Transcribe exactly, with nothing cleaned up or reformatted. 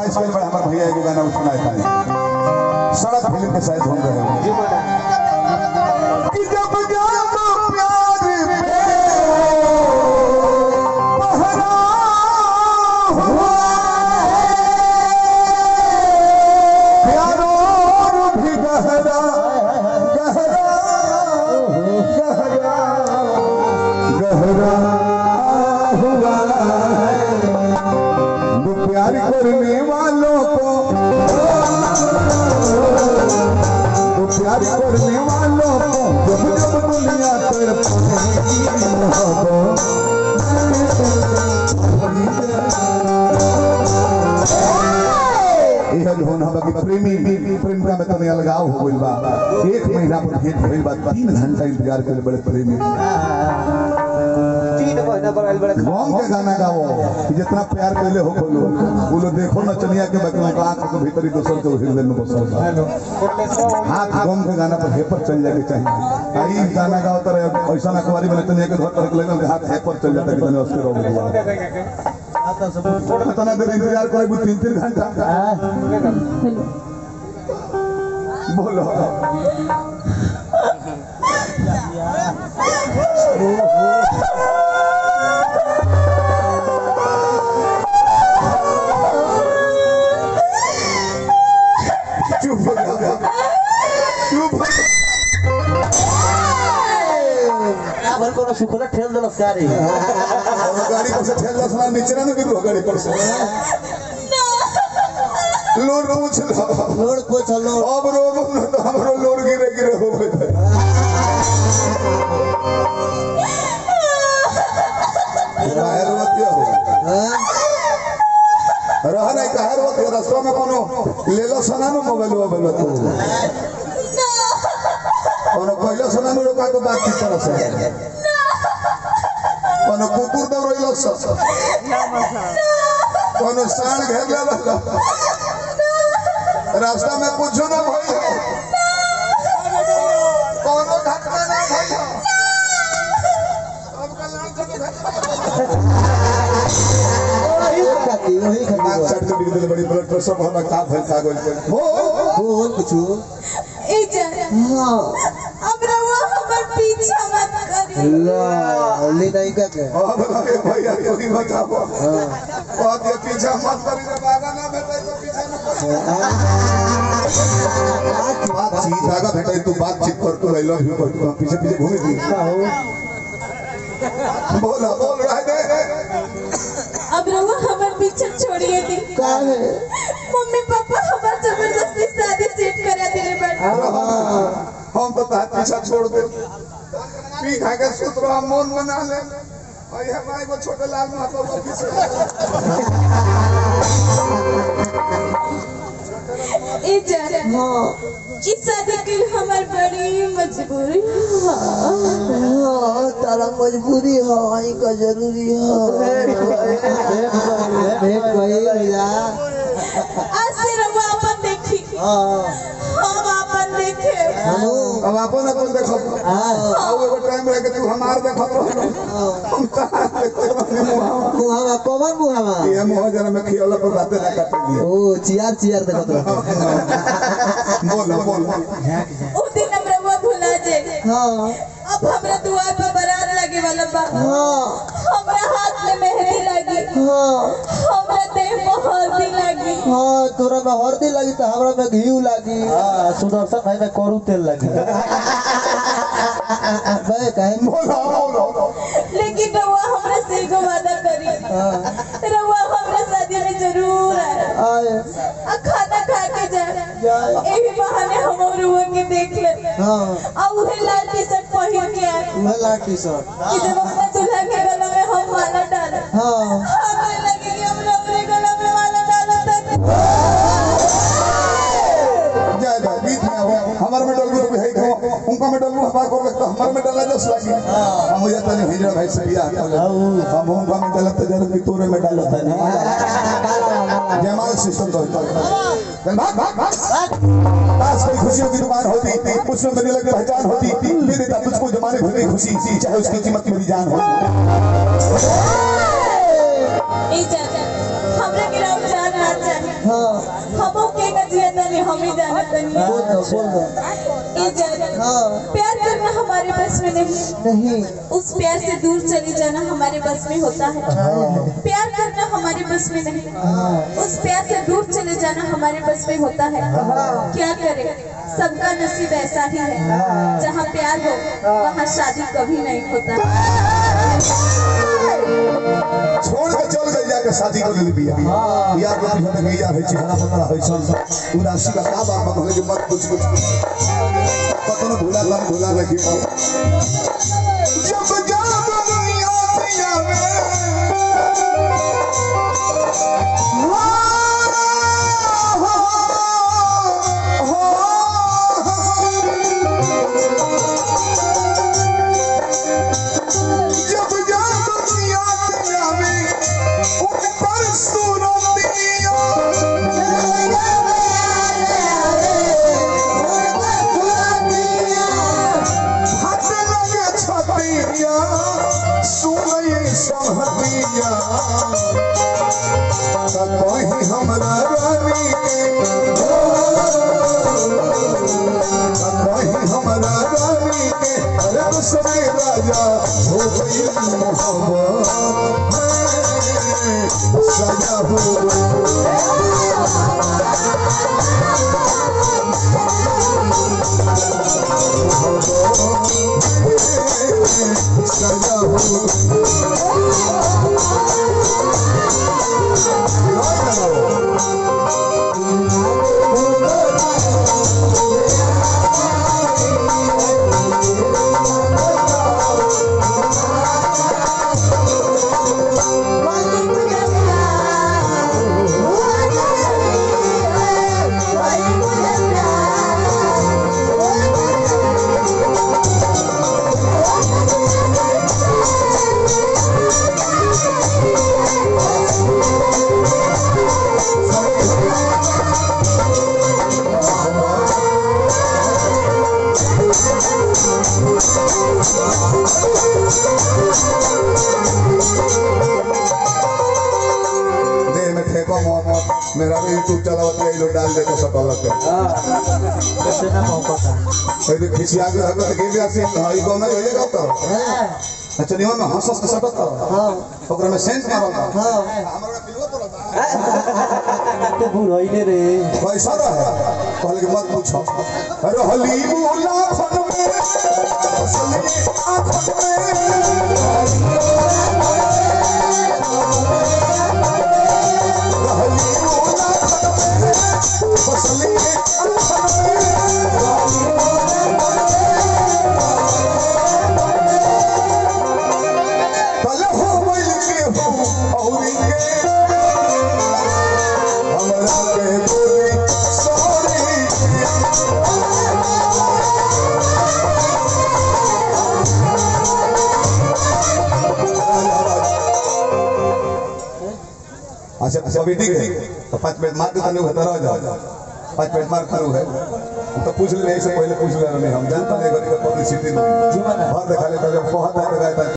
फरमाइश कर बड़ा हमारे भैया एगो गाना सुनाए था सड़क फिल्म के शायद हम रहे जी बड़ा कि जब जाम प्यार पे पहरा हुआ प्यारो भी गहरा गहरा गहरा गहरा हुआ प्यार करने वालों को तो प्यार करने वालों को जब जब दुनिया तड़पेगी मोहब्बत यह धोन हम बाकी प्रेमी प्रेमिका में तने अलगाव हो गइल बा एक महीना पर भेंट भइल बा तीन घंटा इंतजार करे बड़े प्रेमी गाँव के गाना गाओ कि जितना प्यार कैले हो बोलो बोलो देखो न चनिया के बाकी उनका आंख के भीतर दोसर के हृदय में बसल हाथ गाँव के गाना पर हेपर चल जाके चाहिए आई गाना गाओ तर ऐसा ना कुवारी में चनिया के घर पर लगल हाथ हेपर चल जाता कि तने उसके रोग हुआ तना देर इंतजार करे वो तीन तीन घंटा बोलो सुखला ठेल दलस गाड़ी गाड़ी पर से ठेल दलस ना नीचे ना गिरो गाड़ी पर से लोड पूछ लो लोड पूछ लो अब रोब न तो हमरो लोड गिरे गिरे हो गए बाहर मत हो हां रहा नहीं कहर मत रास्ता में कोनो ले लो सना नो मोबाइल मोबाइल तो कोनो पहले सना में रोका तो बात की तरह से कोनो कुकुर दौड़ रही लोग सब कोनो साण घेर ले रास्ता में पूछो ना भाई कोनो धक्का ना भाई सब कल्याण से वही खाती वही खाती मां सब के बिगड़े बड़ी ब्लड प्रेशर हम का भइल का गोल बोल बोल कुछ ए जा हां अब रवा हमर पीछा मत करी ला ले नहीं का के अब भैया कोई बताओ हां बहुत ये पीछा मत करी रे बागा ना भेटे तो पीछा न करी बात चीज आगा भेटे तू बातचीत कर तू आई लव यू कर तू पीछे पीछे घूमे दी बोल बोल रहा दे अब रवा हमर पीछे छोड़िए दी का है मम्मी पापा हमर जबरदस्ती शादी सेट करा दिले बड़ हम तो तार पीछा छोड़ दे पी खा के सूत्र हम मन बना ले और ये भाई वो छोटे लाल महतो को पीछे ए जा हां इस शादी के लिए हमार बड़ी मजबूरी हां तारा मजबूरी है आई का जरूरी है देख भाई भैया आज से रवा अपन देखी हां हम अपन देखे अब अपन अपन देखो हां अब एगो टाइम रह के तू हमार देखत रहो हम तार देखते बने मुहावा मुहावा कौन मुहावा ये मुहावा जरा में खियाला पर बातें ना काट लिए ओ चियार चियार देखत रहो बोल बोल ओ दिन हम रवा भुला जे हां अब हमरा दुआर पर बारात लगे वाला बा हां हमरा हाथ में मेहंदी लगी हां हमरा देह में हल्दी लगी हां तोरा में हल्दी लगी तो हमरा में घी लगी हां सुदर्शन भाई में करू तेल लगी भाई कहे बोलो बोलो लेकिन रवा हमरा से को वादा करी हां रवा हमरा शादी में जरूर आए आए आ खाना खा के जाए एही बहाने हम रवा के देख ले हां आ उहे लाल टी शर्ट पहन के आए मैं लाल टी शर्ट कि जब अपना दूल्हा के गला में हम माला डाले हां हमें लगे कि हम रवरे गला में माला डाला तक जय जय बीच में हमार में डलबू है को उनका में डलबू हमार को लगता हमार में डला जस लगी हम मुझे तने हिजड़ा भाई सरिया हम उनका में डलत जरूर भी तोरे में डालत है जयमाल सिस्टम तो भाग भाग भाग पास कोई खुशियों की दुकान होती उसमें मेरी लग पहचान होती दे देता तुझको जमाने भर की खुशी चाहे उसकी कीमत मेरी जान हो ए चाचा हमरा के राम जान ना चाहिए हां नहीं हम ही जाना तनी बोल दो बोल दो ये जाना हाँ प्यार करना हमारे बस में नहीं नहीं उस प्यार से दूर चली जाना हमारे बस में होता है प्यार करना हमारे बस में नहीं उस प्यार से दूर चले जाना हमारे बस में होता है क्या करें सबका नसीब ऐसा ही है जहाँ प्यार हो वहाँ शादी कभी नहीं होता छोड़ के चल गई जाके शादी कर ली बिया यार के पीछे तक यार है चेहरा पतला है सन उदासी का का बात बन के मत कुछ कुछ पता न भूला ला भूला लगी जब जाब दुनिया पिया कहीं हमरा रानी कहीं हमरा रानी के रब से राजा हो गई मोहब्बत सजा हो सजा हो मेरा भी यूट्यूब चलावत है लोग डाल देते सब अलग है कैसे ना मौका था अरे खिसिया के रखत के भी आसी हाई को ना होएगा तो अच्छा निवा में हंस हंस के सटत हां ओकरा में सेंस मारल हां हमरा पिलवा पड़ता तो भूल होइले रे पैसा रहा कहले के मत पूछो अरे हली बोला खन में असली आंख में अच्छा अभी ठीक है तो पाँच मिनट मार देता नहीं रह जाओ पाँच मिनट मार खड़ू है तो पूछ ले से पहले पूछ ले हम जानता नहीं पब्लिसिटी भर दिखा लेता जब बहुत